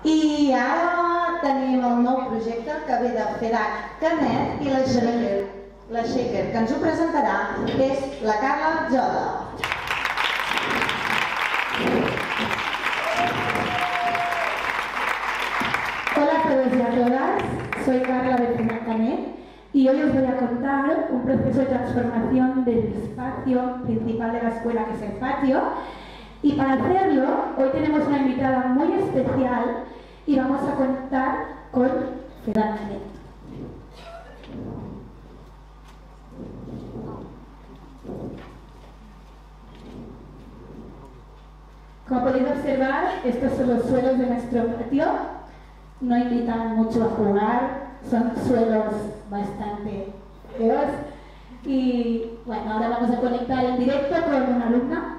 I ara tenim el nou projecte que ve de FEDAC Canet i la Shaker, que ens ho presentarà, que és la Carla Joda. Hola a todos y a todas, soy Carla de FEDAC Canet y hoy os voy a contar un proceso de transformación del espacio principal de la escuela, que es el patio. Y para hacerlo, hoy tenemos una invitada muy especial y vamos a contar con FEDAC Canet. Como podéis observar, estos son los suelos de nuestro patio. No invitan mucho a jugar, son suelos bastante feos. Y bueno, ahora vamos a conectar en directo con una alumna.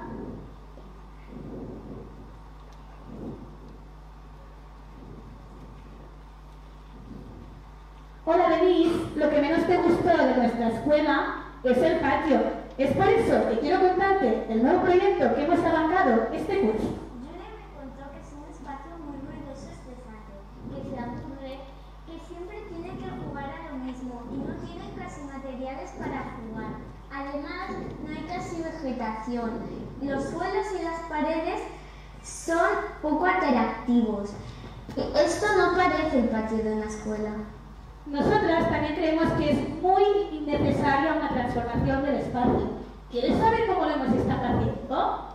Hola Denise, lo que menos te gustó de nuestra escuela es el patio. Es por eso que quiero contarte el nuevo proyecto que hemos arrancado este curso. Julia me contó que es un espacio muy ruidoso y estresante, que se aburre, que siempre tiene que jugar a lo mismo y no tiene casi materiales para jugar. Además, no hay casi vegetación. Los suelos y las paredes son poco atractivos. Esto no parece el patio de una escuela. Nosotras también creemos que es muy necesaria una transformación del espacio. ¿Quieres saber cómo lo hemos estado haciendo?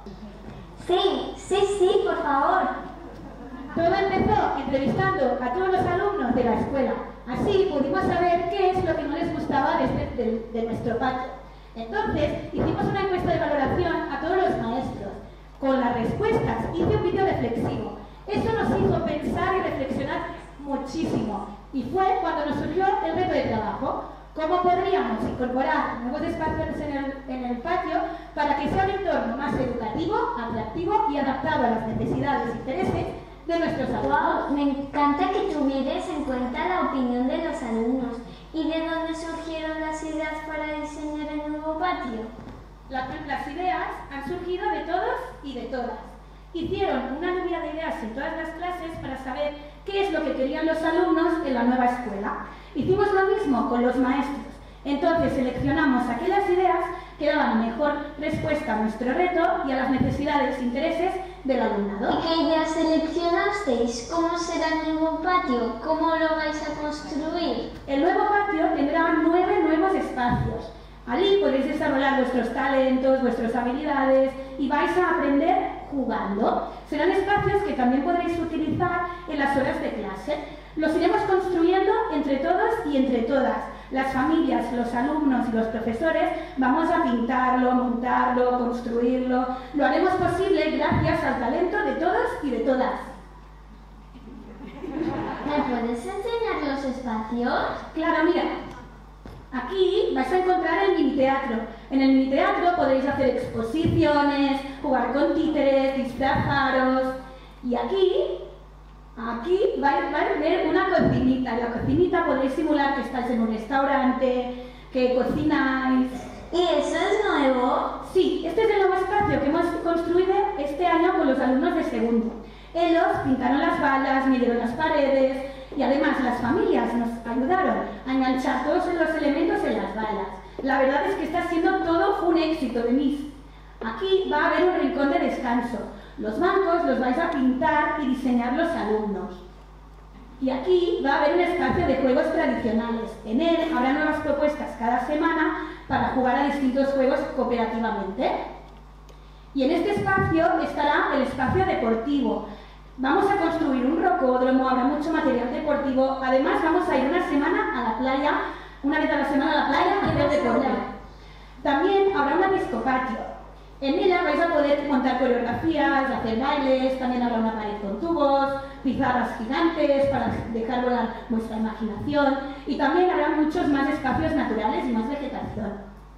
Sí, por favor. Todo empezó entrevistando a todos los alumnos de la escuela. Así pudimos saber qué es lo que no les gustaba de nuestro patio. Entonces hicimos una encuesta de valoración a todos los maestros. Con las respuestas hice un vídeo reflexivo. Eso nos hizo pensar y reflexionar muchísimo. Y fue cuando nos surgió el reto de trabajo. ¿Cómo podríamos incorporar nuevos espacios en el patio para que sea un entorno más educativo, atractivo y adaptado a las necesidades e intereses de nuestros alumnos? Wow, me encanta que tuvieras en cuenta la opinión de los alumnos. ¿Y de dónde surgieron las ideas para diseñar el nuevo patio? Las ideas han surgido de todos y de todas. Hicieron una lluvia de ideas en todas las clases para saber qué es lo que querían los alumnos en la nueva escuela. Hicimos lo mismo con los maestros. Entonces seleccionamos aquellas ideas que daban mejor respuesta a nuestro reto y a las necesidades e intereses del alumnado. ¿Y qué ideas seleccionasteis? ¿Cómo será el nuevo patio? ¿Cómo lo vais a construir? El nuevo patio tendrá 9 nuevos espacios. Allí podéis desarrollar vuestros talentos, vuestras habilidades y vais a aprender jugando. Serán espacios que también podréis utilizar en las horas de clase. Los iremos construyendo entre todos y entre todas. Las familias, los alumnos y los profesores vamos a pintarlo, montarlo, construirlo. Lo haremos posible gracias al talento de todos y de todas. ¿Me puedes enseñar los espacios? Claro, mira. Aquí vais a encontrar el miniteatro. En el miniteatro podréis hacer exposiciones, jugar con títeres, disfrazaros. Y aquí vais a ver una cocinita. En la cocinita podéis simular que estáis en un restaurante, que cocináis. ¿Y eso es nuevo? Sí, este es el nuevo espacio que hemos construido este año con los alumnos de segundo. Ellos pintaron las balas, midieron las paredes y además las familias nos ayudaron a enganchar todos los elementos en las balas. La verdad es que está siendo todo un éxito, Denise. Aquí va a haber un rincón de descanso. Los bancos los vais a pintar y diseñar los alumnos. Y aquí va a haber un espacio de juegos tradicionales. En él habrá nuevas propuestas cada semana para jugar a distintos juegos cooperativamente. Y en este espacio estará el espacio deportivo. Vamos a construir un rocódromo, habrá mucho material deportivo. Además, vamos a ir una semana a la playa, una vez a la semana a la playa a hacer deporte. También habrá una discopatio. En ella vais a poder montar coreografías, hacer bailes, también habrá una pared con tubos, pizarras gigantes para dejar volar vuestra imaginación y también habrá muchos más espacios naturales y más vegetación.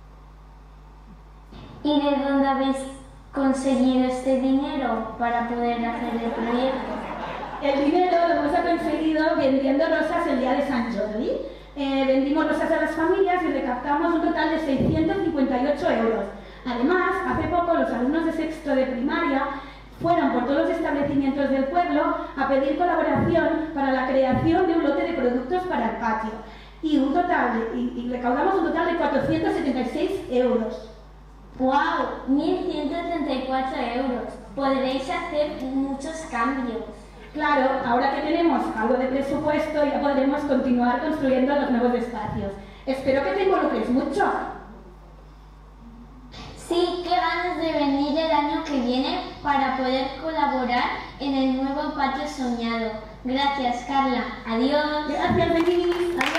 ¿Y de dónde habéis conseguido este dinero para poder hacer el proyecto? El dinero lo hemos conseguido vendiendo rosas el día de San Jordi. Vendimos rosas a las familias y recaptamos un total de 658 euros. Además, hace poco los alumnos de sexto de primaria Fueron por todos los establecimientos del pueblo a pedir colaboración para la creación de un lote de productos para el patio y recaudamos un total de 476 euros. ¡Wow! 1.134 euros. Podréis hacer muchos cambios. Claro, ahora que tenemos algo de presupuesto ya podremos continuar construyendo los nuevos espacios. Espero que te involucres mucho. Sí, qué ganas de venir el año que viene para poder colaborar en el nuevo patio soñado. Gracias, Carla. Adiós. Gracias, Denise.